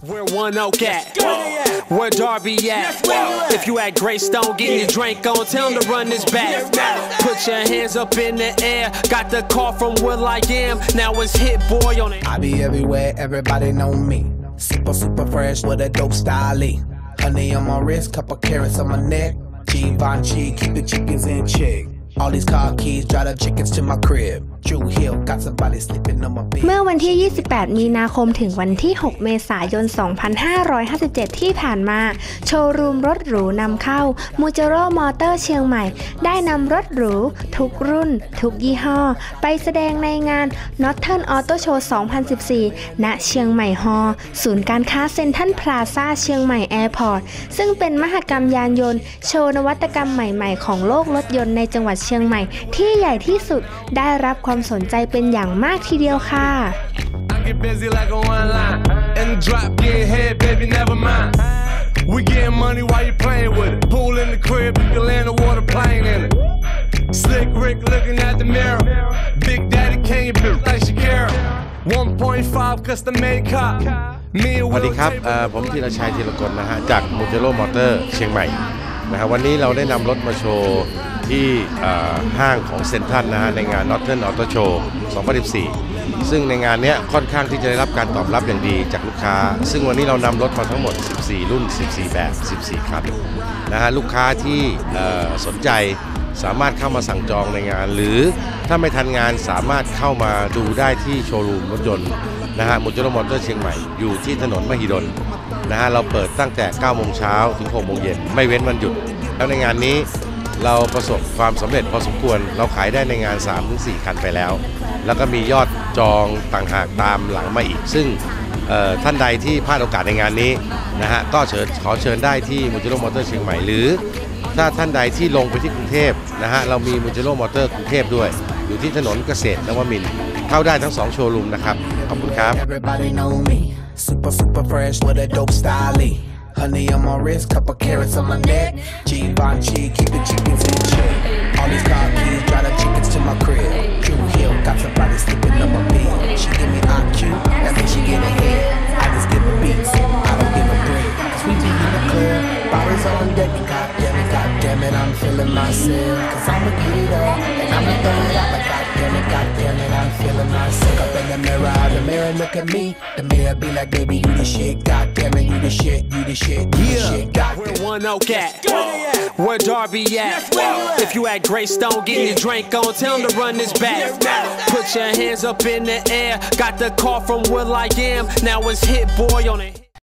Where One Oak at? Where Darby at? If you at Greystone getting your drink on, tell them to run this back. Put your hands up in the air. Got the call from Will I Am. Now it's Hit Boy on it. I be everywhere, everybody know me. Super fresh with a dope style. Honey on my wrist, couple carrots on my neck. Givenchy, keep the chickens in check. All these car keys, drive the chickens to my crib. Drew Hill, got somebody sleeping on my bed. เมื่อวันที่ 28 มีนาคมถึงวันที่ 6 เมษายน 2557 ที่ผ่านมาโชว์รูมรถหรูนำเข้า Mugello Motor เชียงใหม่ได้นำรถหรูทุกรุ่นทุกยี่ห้อไปแสดงในงาน Northern Auto Show 2014 ณ เชียงใหม่ฮอลล์ศูนย์การค้าเซ็นทรัลพลาซ่าเชียงใหม่แอร์พอร์ตซึ่งเป็นมหกรรมยานยนต์โชว์นวัตกรรมใหม่ๆของโลกรถยนต์ในจังหวัดเชียงใหม่ที่ใหญ่ที่สุดได้รับความสนใจเป็นอย่างมากทีเดียวค่ะ We getting money while you playing with it. Pool in the crib, you can land a water plane in it. Slick Rick looking at the mirror. Big Daddy Kane, you built like Shakira. 1.5 custom made car. สวัสดีครับผมธีรชัยธีรกลนะฮะจาก Mugello Motor เชียงใหม่นะครับวันนี้เราได้นำรถมาโชว์ที่ห้างของเซ็นทรัลนะฮะในงาน Northern Auto Show 2014 ซึ่งในงานนี้ค่อนข้างที่จะได้รับการตอบรับอย่างดีจากลูกค้าซึ่งวันนี้เรานำรถมาทั้งหมด14รุ่น14แบบ14คันนะฮะลูกค้าที่สนใจสามารถเข้ามาสั่งจองในงานหรือถ้าไม่ทันงานสามารถเข้ามาดูได้ที่โชว์รูมรถยนต์นะฮะ Mugello Motor เชียงใหม่อยู่ที่ถนนมหิดลนะฮะเราเปิดตั้งแต่9 โมงเช้าถึง6 โมงเย็นไม่เว้นวันหยุดแล้วในงานนี้เราประสบความสำเร็จพอสมควรเราขายได้ในงาน 3-4 คันไปแล้วแล้วก็มียอดจองต่างหากตามหลังมาอีกซึ่งท่านใดที่พลาดโอกาสในงานนี้นะฮะก็ขอเชิญได้ที่ Mugello Motor เชียงใหม่หรือถ้าท่านใดที่ลงไปที่กรุงเทพนะฮะเรามี Mugello Motor กรุงเทพด้วยอยู่ที่ถนนเกษตรนวมินทร์เข้าได้ทั้ง2โชว์รูมนะครับขอบคุณครับ Super fresh with a dope style. Honey on my wrist, couple carrots on my neck. Givenchy, keep the chickens in check. All these car keys, drive the chickens to my crib. Drew Hill, got somebody sleeping on my bed. She give me IQ, that means she get ahead. I just give her beats, I don't give a break. Sweet tea in the club, bottles on deck. God damn it, I'm feeling myself. Cause I'ma get it up, and I'ma throw it out like God damn it, I'm feeling myself. Up in the mirror look at me. The mirror be like, baby, you the shit. God damn it, you the shit, you the shit, you the shit. God Where One Oak at? Where Darby at? If you at Greystone getting your drink on, tell them to run this back. Put your hands up in the air. Got the call from Will I Am. Now it's Hit Boy on it.